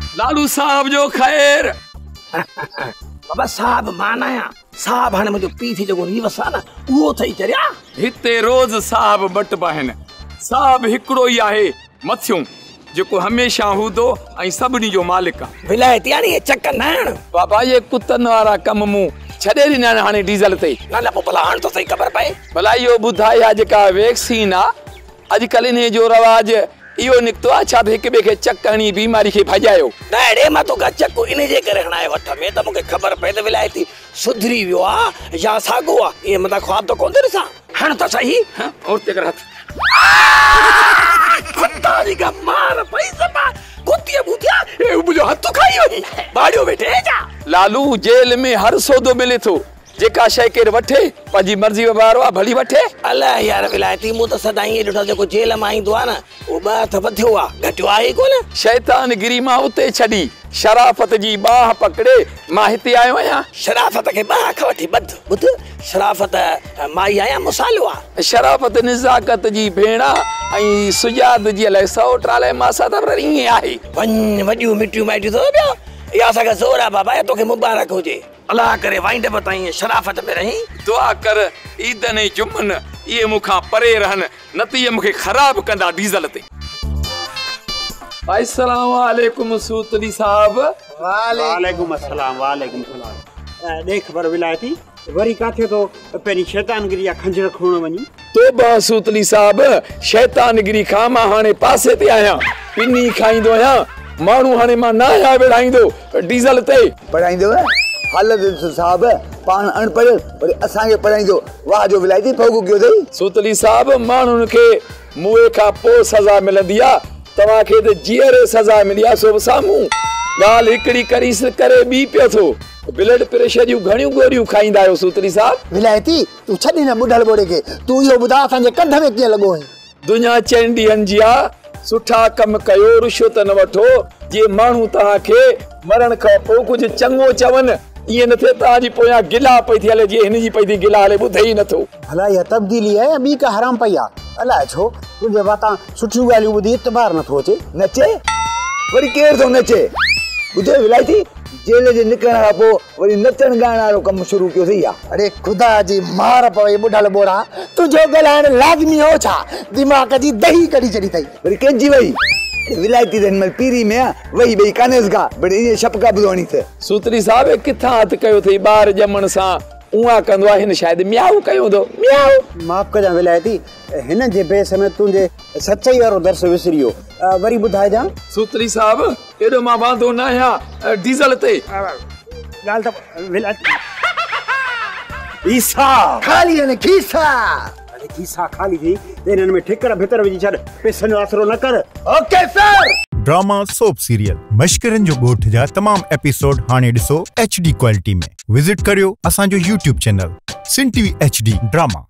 लालू साहब जो खैर। बाबा साहब माना या साहब हाने मुझे पी थी जो नी वसा ना वो थई चरिया हिते रोज साहब बट बहन साहब हिकड़ो ही आहे मथियों जो हमेशा हूंदो ऐं सभिनी जो मालिक आहे। विलायती यानी चक्कर न बाबा ये कुतन वारा कम मूं छॾे ॾिना हाणे डीज़ल ते न न पोइ भला हाणे तो सही ख़बर पए भला इहो ॿुधाए आहे जेका वैक्सीन आहे अॼुकल्ह इन जो रवाज इहो निकितो आहे छा हिक ॿिए खे चक हणी बीमारी खे भॼायो न अड़े मां तोखां चक इन जे करे हणाए वठ में त मूंखे ख़बर पए त विलायती सुधरी वियो आहे या साॻो आहे ईअं मथां ख्वाब त कोन थो ॾिसां हण त सही और ते कर हथ कुत्ता का मार पैसा पा कुत्ती बुधिया ए मुझे हथ खाई वही बाड़ियो बैठे जा लालू जेल में हर सौदो मिले थो जेका शय केर वठे पंहिंजी मर्ज़ी वारो आहे भली वठे। अलाह यार विलायती मूं त सदाई ॾिठो जेको जेल मां ईंदो आहे न उहो ॿ हथ वधियो आहे घटियो आहे ई कोन। शैतान गिरी मां उते छॾी शराफ़त जी बाह पकड़े मां हिते आयो आहियां। शराफ़त खे बाह खां वठी ॿध ॿुध शराफ़त माई आहियां मुसालो आहे। शराफ़त निज़ाकत जी भेण ऐं सुजात जी अलाए सौ ट्राले मासा त ईअं आहे वञ वॾियूं मिठियूं माइटियूं थो पियो इहा असांखे ज़ोर आहे बाबा तोखे मुबारक हुजे अलाह करे वाइंड बताई शराफ़त में रही दुआ कर ईदन ऐं जुमन इहे मूंखां परे रहन न त इहे मूंखे ख़राब कंदा डीज़ल ते। अस्सलाम वालेकुम सूतली साहब। वालेकुम अस्सलाम वालेकुम सलाम। देख पर विलायती वरी काथे तो पहिरीं शैतानगिरी या खंजर खणण वञी तोबा सूतली साहब शैतानगिरी खां मां हाणे पासे ते आहियां पिनी खाईंदो आहियां माण्हू हाणे मां न आहियां विढ़ाईंदो डीज़ल ते पढ़ाईंदो हालत साहब पान अनपढ़ पर असांखे पढ़ाईंदो वाह जो विलायती फोगु कयो अथई। सूतली साहब माण्हुनि खे मुए खां पोइ सज़ा मिलंदी आहे तव्हांखे त जीअरे सज़ा मिली आहे सो साम्हूं ॻाल्हि हिकिड़ी करीस करे ॿी पियो थो ब्लड प्रेशर जूं घणियूं गोरियूं खाईंदा आहियो सूतली साहब। विलायती तूं छॾी न ॿुढल ॿोड़े खे तूं इहो ॿुधा असांजे कंध में कीअं लॻो आहे। दुनिया चइनि ॾींहंनि जी आहे सुठा कम कयो रिश्वत न वठो जे माण्हू तव्हांखे मरण खां पोइ कुझु चङो चवनि ईअं न थिए तव्हांजी पोयां गिला पई थी हले जीअं हिन जी पई थी गिला हले ॿुधे ई नथो। भला इहा तब्दीली आहे या ॿी का हराम पई आहे अलाए छो तुंहिंजे वातां सुठियूं ॻाल्हियूं ॿुधी इतबार नथो अचे। नचे वरी केरु थो नचे ॿुधो विलायती जेल जे निकिरण खां पोइ वरी नचण ॻाइण वारो कमु शुरू कयो अथई आहे। अरे ख़ुदा जी मार पवे ॿुढल ॿोड़ा तुंहिंजो ॻाल्हाइण लाज़मी हो छा दिमाग़ जी दही कढी छॾी अथई वरी कंहिंजी वई विलायती त हिनमहिल पीरी में आहे वही ॿई कानेस का बट ईअं छपका ॿुधणी थिए। सूतरी साहब किथां हथु कयो अथई ॿार ॼमण सां उहा कंदो आहे हिन शायदि म्याऊ कयो हूंदो म्याऊ। माफ़ कजां विलायती हिन जे बेस में तुंहिंजे सचाई वारो दर्स विसरियो वरी ॿुधाइजां। सूतरी साहब एॾो मां वांदो न आहियां डीज़ल ते ॻाल्हि त विलायती ईसा खाली ने खीसा अरे खीसा खाली थी इन्हनि में ठिकर भितर विझी छॾ पैसनि जो आसरो न कर। Okay sir. Drama soap serial मश्करनि जो ॻोठ जा तमाम एपिसोड हाणे ॾिसो HD क्वालिटी में विजिट करियो असांजो YouTube चैनल सिन TV HD ड्रामा।